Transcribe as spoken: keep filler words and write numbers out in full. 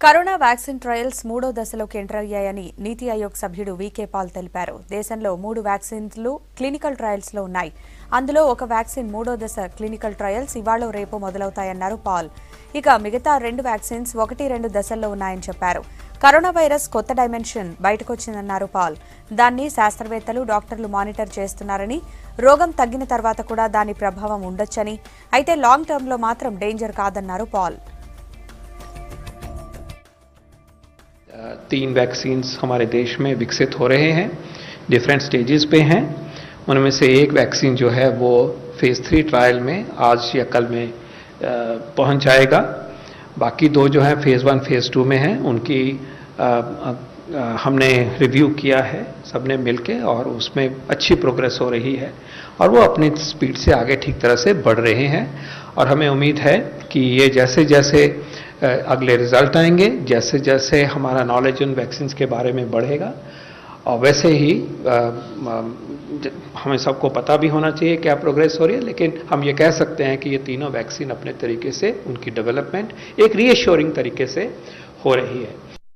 Corona vaccine trials మూడో దశలోకి enter అయ్యాయని నీతి ఆయోగ్ సభ్యుడు వీకే పాల్ తెలిపారు. దేశంలో మూడు వ్యాక్సిన్లు క్లినికల్ ట్రయల్స్ లో ఉన్నాయి. అందులో ఒక వ్యాక్సిన్ మూడో దశ క్లినికల్ ట్రయల్స్ ఇవాళ రేపు మొదలవుతాయన్నారు పాల్. ఇక మిగతా రెండు వ్యాక్సిన్స్ ఒకటి రెండు దశల్లో ఉన్నాయని చెప్పారు. కరోనా వైరస్ కొత్త డైమెన్షన్ బయటకొచ్చిందన్నారు పాల్. దాన్ని శాస్త్రవేత్తలు డాక్టర్లు మానిటర్ చేస్తున్నారని, రోగం తగ్గిన తర్వాత కూడా దాని ప్రభావం ఉండొచ్చని, అయితే లాంగ్ టర్మ్ లో మాత్రం డేంజర్ కాదన్నారు పాల్. तीन वैक्सीन्स हमारे देश में विकसित हो रहे हैं, डिफरेंट स्टेजेस पे हैं। उनमें से एक वैक्सीन जो है वो फेज़ थ्री ट्रायल में आज या कल में पहुंच जाएगा। बाकी दो जो है फेज़ वन फेज़ टू में हैं, उनकी आ, आ, हमने रिव्यू किया है सबने मिलके और उसमें अच्छी प्रोग्रेस हो रही है और वो अपनी स्पीड से आगे ठीक तरह से बढ़ रहे हैं। और हमें उम्मीद है कि ये जैसे जैसे अगले रिजल्ट आएंगे, जैसे जैसे हमारा नॉलेज उन वैक्सीन्स के बारे में बढ़ेगा और वैसे ही आ, आ, हमें सबको पता भी होना चाहिए क्या प्रोग्रेस हो रही है। लेकिन हम ये कह सकते हैं कि ये तीनों वैक्सीन अपने तरीके से उनकी डेवलपमेंट एक रीएश्योरिंग तरीके से हो रही है।